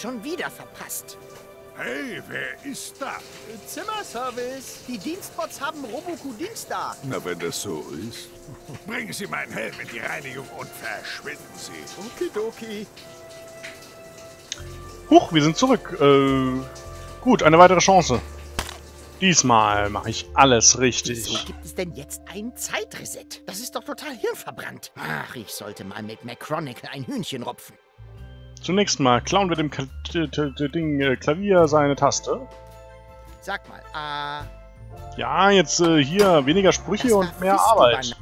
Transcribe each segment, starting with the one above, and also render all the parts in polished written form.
schon wieder verpasst. Hey, wer ist da? Zimmerservice. Die Dienstbots haben Roboku-Dienst da. Na, wenn das so ist. Bringen Sie meinen Helm in die Reinigung und verschwinden Sie. Okidoki. Huch, wir sind zurück. Gut, eine weitere Chance. Diesmal mache ich alles richtig. Wieso gibt es denn jetzt ein Zeitreset? Das ist doch total hirnverbrannt. Ach, ich sollte mal mit McChronicle ein Hühnchen rupfen. Zunächst mal klauen wir dem Klavier seine Taste. Sag mal, Ja, jetzt hier weniger Sprüche das und war mehr Fisto Arbeit.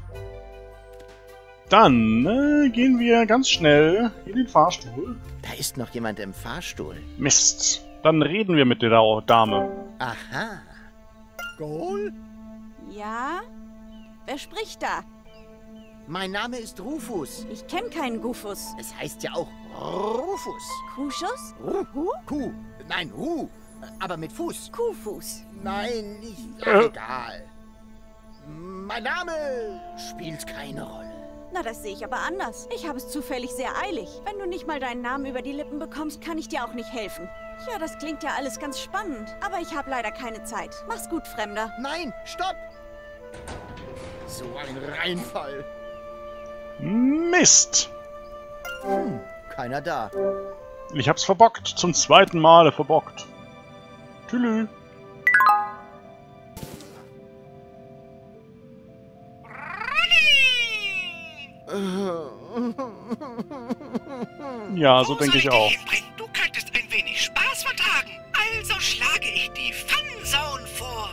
Dann gehen wir ganz schnell in den Fahrstuhl. Da ist noch jemand im Fahrstuhl. Mist. Dann reden wir mit der Dame. Aha. Goal? Ja? Wer spricht da? Mein Name ist Rufus. Ich kenne keinen Gufus. Es heißt ja auch Rufus. Kuschus? Kuh. Nein, Hu. Aber mit Fuß. Kuhfuß. Nein, egal. Mein Name spielt keine Rolle. Na, das sehe ich aber anders. Ich habe es zufällig sehr eilig. Wenn du nicht mal deinen Namen über die Lippen bekommst, kann ich dir auch nicht helfen. Ja, das klingt ja alles ganz spannend. Aber ich habe leider keine Zeit. Mach's gut, Fremder. Nein, stopp! So ein Reinfall. Mist. Keiner da. Ich hab's verbockt. Zum zweiten Male verbockt. Tschüss. Ja, so denke ich auch. Du könntest ein wenig Spaß vertragen. Also schlage ich die Funzone vor.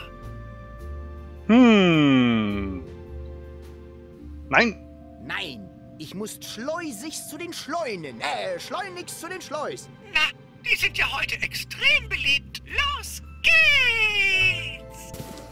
Nein. Nein, ich muss schleusig zu den Schleunen. Schleunigst zu den Schleusen. Na, die sind ja heute extrem beliebt. Los geht's!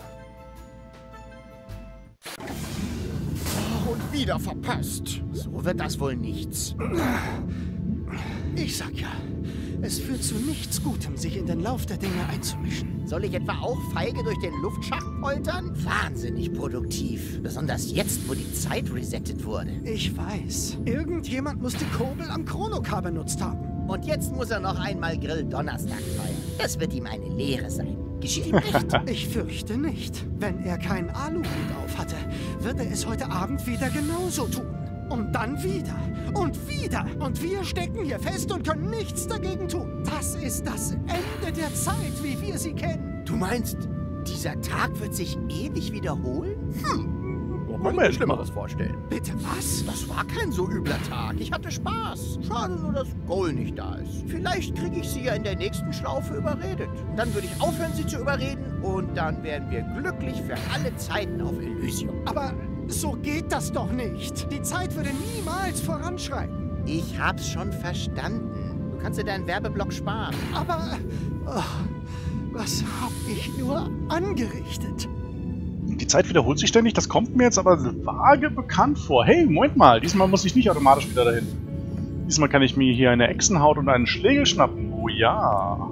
Und wieder verpasst. So wird das wohl nichts. Ich sag ja, es führt zu nichts Gutem, sich in den Lauf der Dinge einzumischen. Soll ich etwa auch feige durch den Luftschacht poltern? Wahnsinnig produktiv. Besonders jetzt, wo die Zeit resettet wurde. Ich weiß. Irgendjemand muss die Kurbel am Chronocar benutzt haben. Und jetzt muss er noch einmal Grill-Donnerstag feiern. Das wird ihm eine Lehre sein. Geschieht ihm recht. Ich fürchte nicht. Wenn er keinen Aluhut auf hatte, wird er es heute Abend wieder genauso tun. Und dann wieder. Und wieder. Und wir stecken hier fest und können nichts dagegen tun. Das ist das Ende der Zeit, wie wir sie kennen. Du meinst, dieser Tag wird sich ewig wiederholen? Moment, Schlimmeres vorstellen. Bitte was? Das war kein so übler Tag. Ich hatte Spaß. Schade nur, dass Goal nicht da ist. Vielleicht kriege ich sie ja in der nächsten Schlaufe überredet. Dann würde ich aufhören, sie zu überreden. Und dann wären wir glücklich für alle Zeiten auf Elysium. Aber so geht das doch nicht. Die Zeit würde niemals voranschreiten. Ich hab's schon verstanden. Du kannst dir deinen Werbeblock sparen. Aber was hab ich nur angerichtet? Die Zeit wiederholt sich ständig, das kommt mir jetzt aber vage bekannt vor. Hey, Moment mal, diesmal muss ich nicht automatisch wieder dahin. Diesmal kann ich mir hier eine Echsenhaut und einen Schlegel schnappen. Oh ja.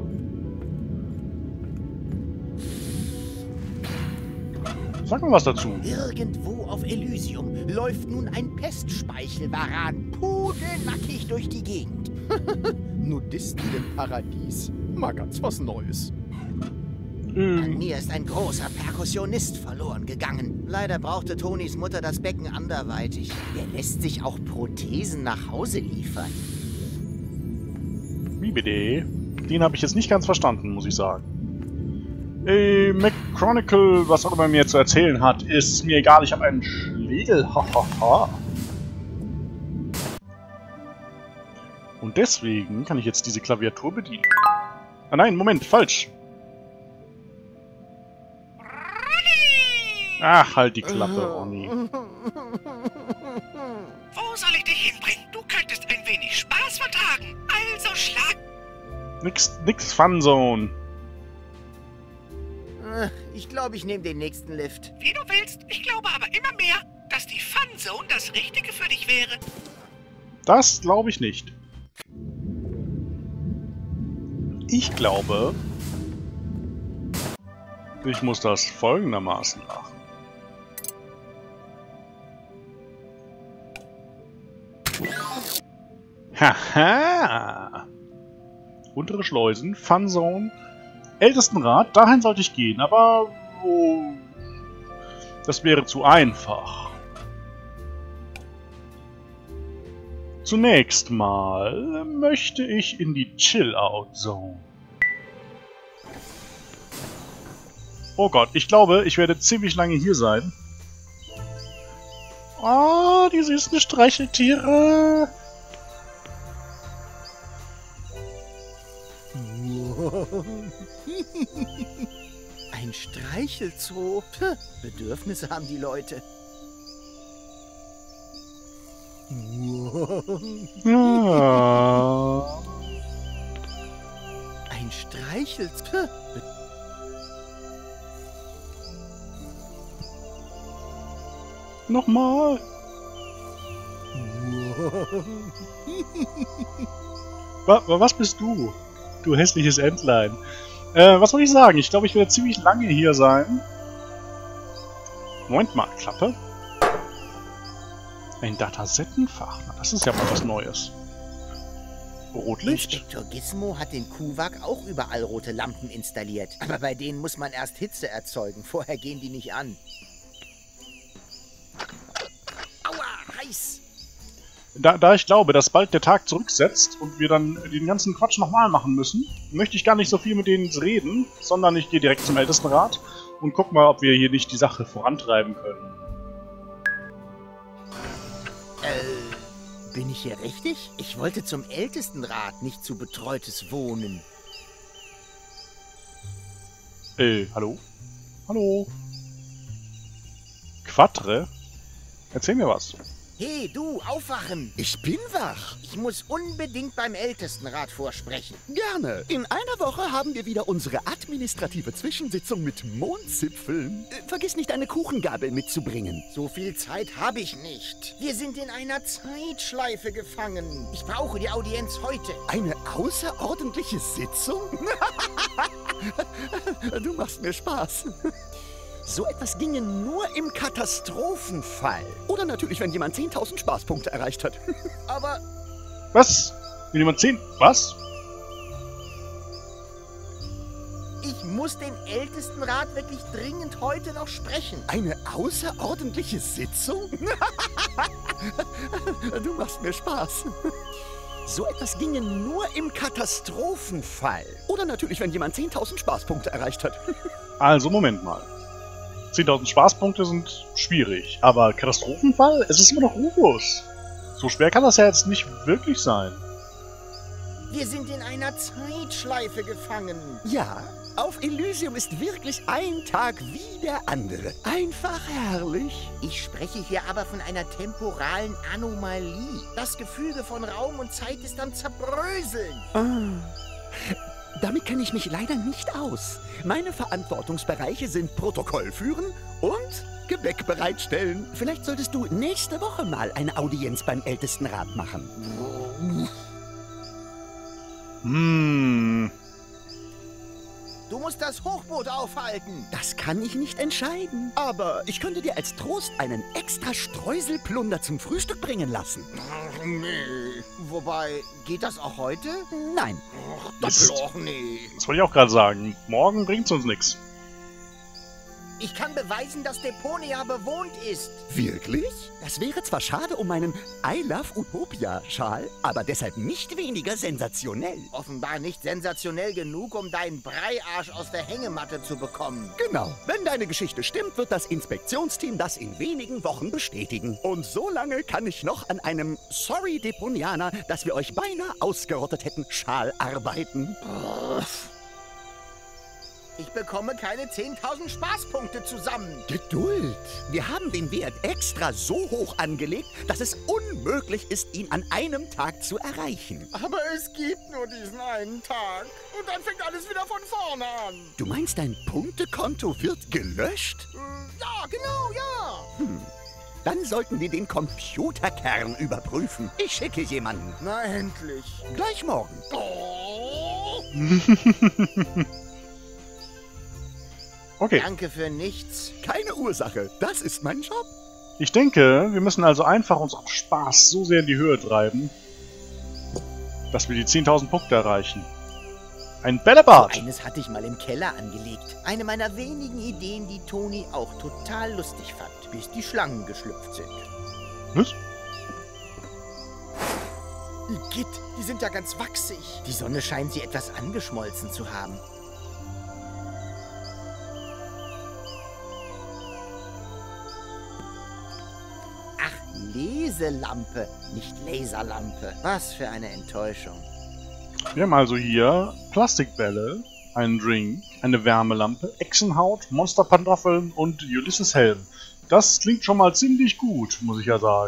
Sag mal was dazu. Irgendwo auf Elysium läuft nun ein Pestspeichelvaran pudelnackig durch die Gegend. Nudisten im Paradies. Mal ganz was Neues. An mir ist ein großer Perkussionist verloren gegangen. Leider brauchte Tonys Mutter das Becken anderweitig. Er lässt sich auch Prothesen nach Hause liefern. Wie bitte? Den habe ich jetzt nicht ganz verstanden, muss ich sagen. McChronicle, was auch immer mir zu erzählen hat, ist mir egal, ich habe einen Schlegel. Hahaha. Und deswegen kann ich jetzt diese Klaviatur bedienen. Ah nein, Moment, falsch. Ach, halt die Klappe, Ronny. Wo soll ich dich hinbringen? Du könntest ein wenig Spaß vertragen. Also schlag... Nix Funzone. Ich glaube, ich nehme den nächsten Lift. Wie du willst. Ich glaube aber immer mehr, dass die Funzone das Richtige für dich wäre. Das glaube ich nicht. Ich glaube, ich muss das folgendermaßen machen. Haha! Untere Schleusen, Funzone, Ältestenrat, dahin sollte ich gehen, aber das wäre zu einfach. Zunächst mal möchte ich in die Chill-Out-Zone. Oh Gott, ich glaube, ich werde ziemlich lange hier sein. Ah, die süßen Streicheltiere. Ein Streichelzoo. Puh, Bedürfnisse haben die Leute. Ja. Ein Streichelzoo. Nochmal. Was bist du? Du hässliches Entlein. Was soll ich sagen? Ich glaube, ich werde ziemlich lange hier sein. Moment mal, Klappe. Ein Datasettenfach. Na, das ist ja mal was Neues. Rotlicht? Inspektor Gizmo hat den Kuwak auch überall rote Lampen installiert. Aber bei denen muss man erst Hitze erzeugen. Vorher gehen die nicht an. Aua, heiß! Da ich glaube, dass bald der Tag zurücksetzt und wir dann den ganzen Quatsch nochmal machen müssen, möchte ich gar nicht so viel mit denen reden, sondern ich gehe direkt zum Ältestenrat und guck mal, ob wir hier nicht die Sache vorantreiben können. Bin ich hier richtig? Ich wollte zum Ältestenrat, nicht zu betreutes Wohnen. Hallo? Hallo? Quatre? Erzähl mir was. Hey, du, aufwachen! Ich bin wach. Ich muss unbedingt beim Ältestenrat vorsprechen. Gerne. In einer Woche haben wir wieder unsere administrative Zwischensitzung mit Mondzipfeln. Vergiss nicht, eine Kuchengabel mitzubringen. So viel Zeit habe ich nicht. Wir sind in einer Zeitschleife gefangen. Ich brauche die Audienz heute. Eine außerordentliche Sitzung? Du machst mir Spaß. So etwas ginge nur im Katastrophenfall. Oder natürlich, wenn jemand 10.000 Spaßpunkte erreicht hat. Aber Was? Wenn jemand 10... Was? ich muss den Ältestenrat wirklich dringend heute noch sprechen. Eine außerordentliche Sitzung? Du machst mir Spaß. So etwas ginge nur im Katastrophenfall. Oder natürlich, wenn jemand 10.000 Spaßpunkte erreicht hat. Also, Moment mal. 10.000 Spaßpunkte sind schwierig, aber Katastrophenfall? Es ist immer noch Rufus. So schwer kann das ja jetzt nicht wirklich sein. Wir sind in einer Zeitschleife gefangen. Ja, auf Elysium ist wirklich ein Tag wie der andere. Einfach herrlich. Ich spreche hier aber von einer temporalen Anomalie. Das Gefüge von Raum und Zeit ist am Zerbröseln. Damit kenne ich mich leider nicht aus. Meine Verantwortungsbereiche sind Protokoll führen und Gebäck bereitstellen. Vielleicht solltest du nächste Woche mal eine Audienz beim Ältestenrat machen. Du musst das Hochboot aufhalten. Das kann ich nicht entscheiden. Aber ich könnte dir als Trost einen extra Streuselplunder zum Frühstück bringen lassen. Ach, nee. Wobei, geht das auch heute? Nein. Ach, Mist. doch nee. Das wollte ich auch gerade sagen. Morgen bringt's uns nichts. Ich kann beweisen, dass Deponia bewohnt ist. Wirklich? Das wäre zwar schade um meinen I Love Utopia-Schal, aber deshalb nicht weniger sensationell. Offenbar nicht sensationell genug, um deinen Breiarsch aus der Hängematte zu bekommen. Genau. Wenn deine Geschichte stimmt, wird das Inspektionsteam das in wenigen Wochen bestätigen. Und so lange kann ich noch an einem Sorry Deponianer, dass wir euch beinahe ausgerottet hätten, Schal arbeiten. Ich bekomme keine 10.000 Spaßpunkte zusammen. Geduld. Wir haben den Wert extra so hoch angelegt, dass es unmöglich ist, ihn an einem Tag zu erreichen. Aber es gibt nur diesen einen Tag. Und dann fängt alles wieder von vorne an. Du meinst, dein Punktekonto wird gelöscht? Ja, genau, ja. Dann sollten wir den Computerkern überprüfen. Ich schicke jemanden. Na, endlich. Gleich morgen. Oh, Okay. danke für nichts. Keine Ursache. Das ist mein Job. Ich denke, wir müssen also einfach unseren Spaß so sehr in die Höhe treiben, dass wir die 10.000 Punkte erreichen. Ein Bällebad. So eines hatte ich mal im Keller angelegt. Eine meiner wenigen Ideen, die Toni auch total lustig fand, bis die Schlangen geschlüpft sind. Was? Igitt, die sind ja ganz wachsig. Die Sonne scheint sie etwas angeschmolzen zu haben. Ach, Leselampe, nicht Laserlampe. Was für eine Enttäuschung. Wir haben also hier Plastikbälle, einen Drink, eine Wärmelampe, Echsenhaut, Monsterpantoffeln und Ulysses Helm. Das klingt schon mal ziemlich gut, muss ich ja sagen.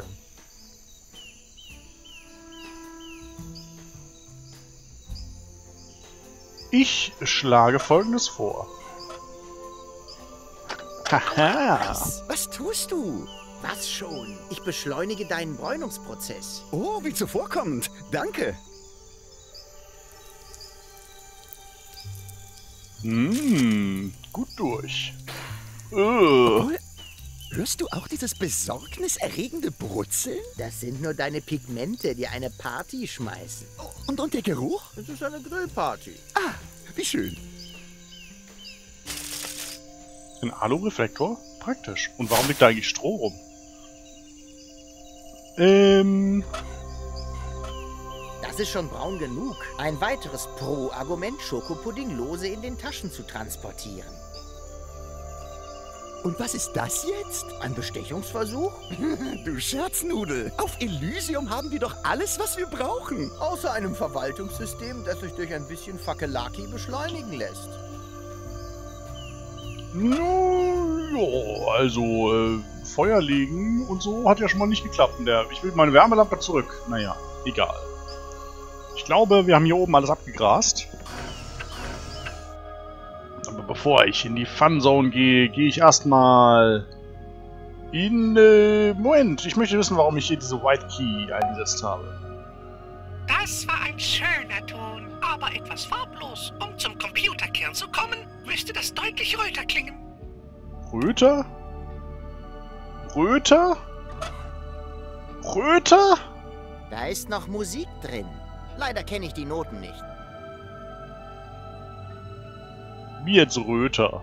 Ich schlage Folgendes vor. Haha! Was tust du? Was schon? Ich beschleunige deinen Bräunungsprozess. Oh, wie zuvorkommend. Danke. Gut durch. Hörst du auch dieses besorgniserregende Brutzeln? Das sind nur deine Pigmente, die eine Party schmeißen. Und der Geruch? Es ist eine Grillparty. Ah, wie schön. Ein Alu-Reflektor? Praktisch. Und warum liegt da eigentlich Stroh rum? Das ist schon braun genug. Ein weiteres Pro-Argument, Schokopudding lose in den Taschen zu transportieren. Und was ist das jetzt? Ein Bestechungsversuch? Du Scherznudel. Auf Elysium haben wir doch alles, was wir brauchen. Außer einem Verwaltungssystem, das sich durch ein bisschen Fakelaki beschleunigen lässt. Ja, also, Feuer legen und so hat ja schon mal nicht geklappt. Ich will meine Wärmelampe zurück. Naja, egal. Ich glaube, wir haben hier oben alles abgegrast. Aber bevor ich in die Funzone gehe, gehe ich erstmal in... Moment, ich möchte wissen, warum ich hier diese White Key eingesetzt habe. Das war ein schöner Ton, aber etwas farblos. Um zum Computerkern zu kommen, müsste das deutlich röter klingen. Röter? Röter? Röter? Da ist noch Musik drin. Leider kenne ich die Noten nicht. Wie jetzt Röter?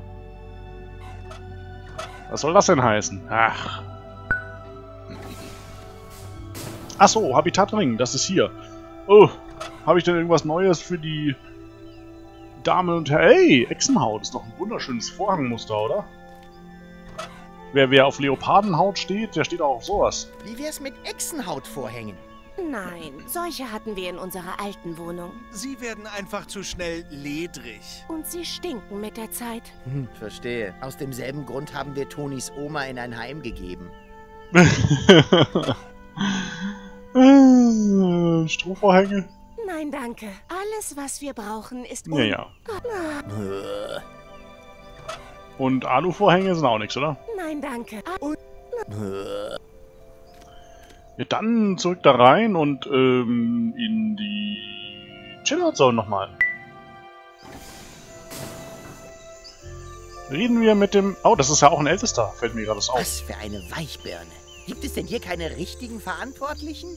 Was soll das denn heißen? Ach. Achso, Habitatring, das ist hier. Oh, habe ich denn irgendwas Neues für die Damen und Herren? Hey, Echsenhaut ist doch ein wunderschönes Vorhangmuster, oder? Wer auf Leopardenhaut steht, der steht auch auf sowas. Wie wär's mit Echsenhautvorhängen? Nein, solche hatten wir in unserer alten Wohnung. Sie werden einfach zu schnell ledrig. Und sie stinken mit der Zeit. Verstehe. Aus demselben Grund haben wir Tonis Oma in ein Heim gegeben. Strohvorhänge? Nein, danke. Alles, was wir brauchen, ist... Ja. Und Aluvorhänge sind auch nichts, oder? Nein, danke. Ja, dann zurück da rein und in die Chillout-Zone nochmal. Reden wir mit dem... Oh, das ist ja auch ein Ältester, fällt mir gerade auf. Was für eine Weichbirne. Gibt es denn hier keine richtigen Verantwortlichen?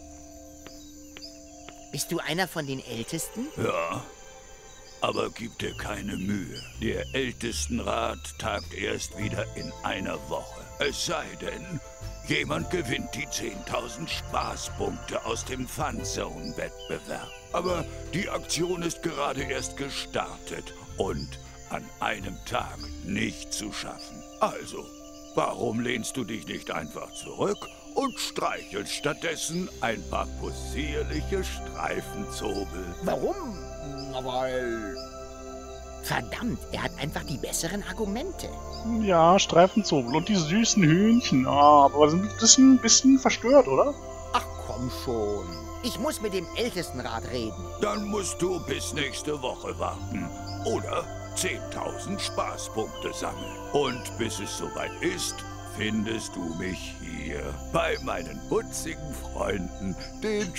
Bist du einer von den Ältesten? Ja, aber gib dir keine Mühe. Der Ältestenrat tagt erst wieder in einer Woche. Es sei denn, jemand gewinnt die 10.000 Spaßpunkte aus dem Funzone-Wettbewerb. Aber die Aktion ist gerade erst gestartet und an einem Tag nicht zu schaffen. Also, warum lehnst du dich nicht einfach zurück und streichelst stattdessen ein paar possierliche Streifenzobel? Warum? Weil... Verdammt, er hat einfach die besseren Argumente. Ja, Streifenzobel und die süßen Hühnchen. Ah, aber sind ein bisschen verstört, oder? Ach komm schon. Ich muss mit dem Ältestenrat reden. Dann musst du bis nächste Woche warten. Oder 10.000 Spaßpunkte sammeln. Und bis es soweit ist, findest du mich hier bei meinen putzigen Freunden, den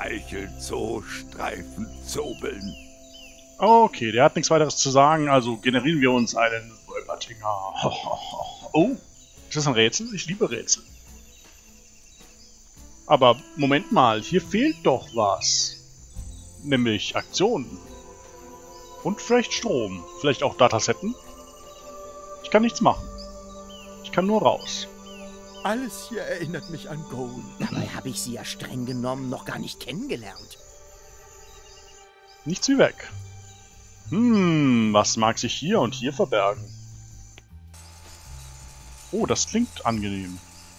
Streichelzoo-Streifenzobeln. Okay, der hat nichts weiteres zu sagen, also generieren wir uns einen Wolpertinger. Oh, ist das ein Rätsel? Ich liebe Rätsel. Aber Moment mal, hier fehlt doch was. Nämlich Aktionen. Und vielleicht Strom. Vielleicht auch Datasetten. Ich kann nichts machen. Ich kann nur raus. Alles hier erinnert mich an Goal. Dabei habe ich sie ja streng genommen noch gar nicht kennengelernt. Nichts wie weg. Was mag sich hier und hier verbergen? Oh, das klingt angenehm.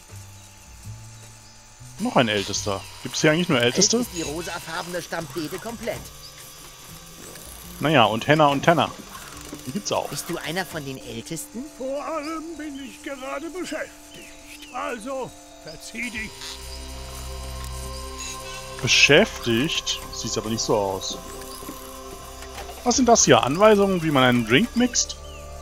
Noch ein Ältester. Gibt es hier eigentlich nur Älteste? Ist die rosafarbene Stampede komplett. Naja, und Henna und Tenna. Die gibt's auch. Bist du einer von den Ältesten? Vor allem bin ich gerade beschäftigt. Also, verzieh dich. Beschäftigt? Sieht aber nicht so aus. Was sind das hier? Anweisungen, wie man einen Drink mixt?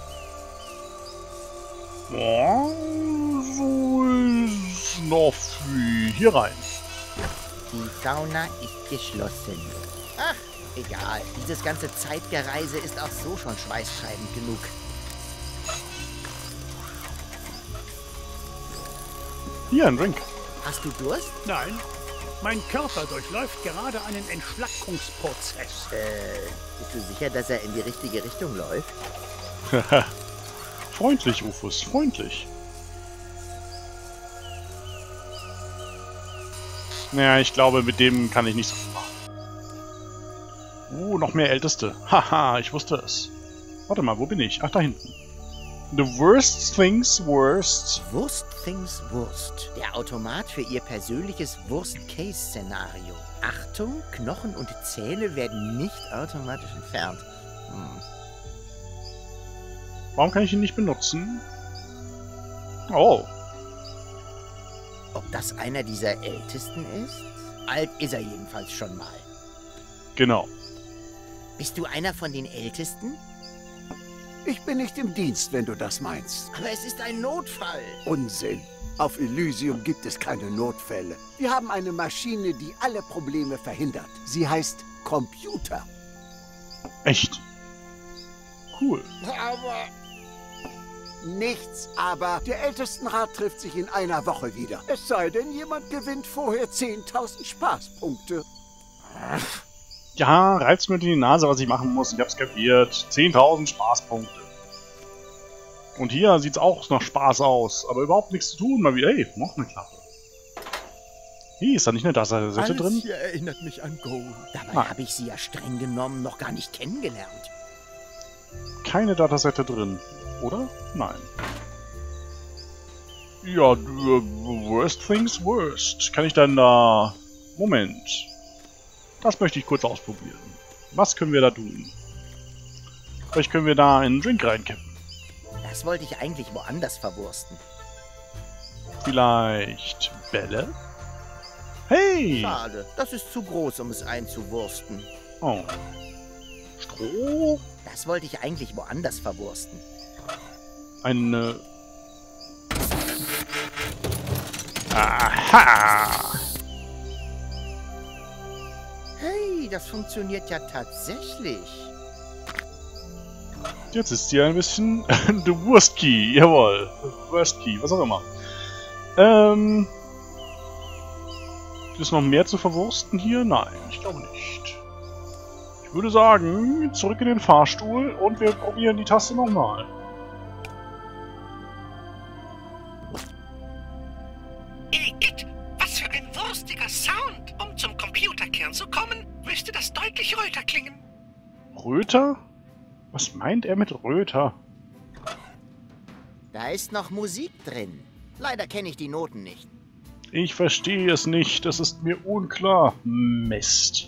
Oh, so ist noch wie hier rein. Die Sauna ist geschlossen. Ach, egal. Dieses ganze Zeitgereise ist auch so schon schweißtreibend genug. Hier, ein Drink. Hast du Durst? Nein, mein Körper durchläuft gerade einen Entschlackungsprozess. Bist du sicher, dass er in die richtige Richtung läuft? Freundlich, Ufus, freundlich. Naja, ich glaube, mit dem kann ich nicht so viel machen. Noch mehr Älteste. Haha, ich wusste es. Warte mal, wo bin ich? Ach, da hinten. The worst things worst. Worst things worst. Der Automat für Ihr persönliches Worst-Case-Szenario. Achtung, Knochen und Zähne werden nicht automatisch entfernt. Warum kann ich ihn nicht benutzen? Oh. Ob das einer dieser Ältesten ist? Alt ist er jedenfalls schon mal. Genau. Bist du einer von den Ältesten? Ich bin nicht im Dienst, wenn du das meinst. Aber es ist ein Notfall. Unsinn. Auf Elysium gibt es keine Notfälle. Wir haben eine Maschine, die alle Probleme verhindert. Sie heißt Computer. Echt? Cool. Aber... Nichts, aber der Ältestenrat trifft sich in einer Woche wieder. Es sei denn, jemand gewinnt vorher 10.000 Spaßpunkte. Ja, reizt mir die Nase, was ich machen muss. Ich hab's kapiert. 10.000 Spaßpunkte. Und hier sieht's auch nach Spaß aus. Aber überhaupt nichts zu tun. Mal wieder, ey, noch eine Klappe. Hier, ist da nicht eine Datassette drin? Alles hier erinnert mich an Goal. Dabei habe ich sie ja streng genommen noch gar nicht kennengelernt. Keine Datasette drin, oder? Nein. Ja, worst things worst. Kann ich dann da... Moment. Das möchte ich kurz ausprobieren. Was können wir da tun? Vielleicht können wir da einen Drink reinkippen. Das wollte ich eigentlich woanders verwursten. Vielleicht Bälle? Hey! Schade, das ist zu groß, um es einzuwursten. Oh. Stroh? Das wollte ich eigentlich woanders verwursten. Eine... Aha! Hey, das funktioniert ja tatsächlich. Jetzt ist hier ein bisschen... The Worst Key, jawohl. Worst Key, was auch immer. Ist noch mehr zu verwursten hier? Nein, ich glaube nicht. Ich würde sagen, zurück in den Fahrstuhl und wir probieren die Taste nochmal. Igitt, was für ein wurstiger Sound! Um zum Computerkern zu kommen, müsste das deutlich röter klingen. Röter? Was meint er mit Röter? Da ist noch Musik drin. Leider kenne ich die Noten nicht. Ich verstehe es nicht, es ist mir unklar. Mist.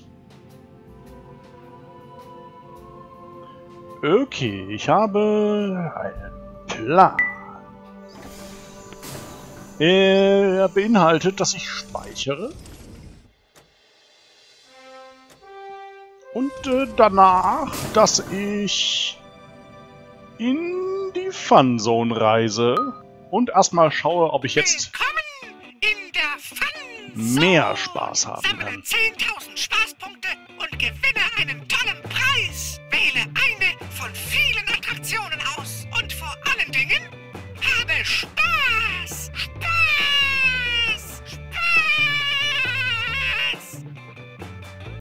Okay, ich habe einen Plan. Er beinhaltet, dass ich speichere. Und danach, dass ich in die Funzone reise und erstmal schaue, ob ich jetzt in der Funzone mehr Spaß haben Sammle kann. 10.000 Spaßpunkte und gewinne einen tollen Preis. Wähle eine von vielen Attraktionen aus und vor allen Dingen habe Spaß.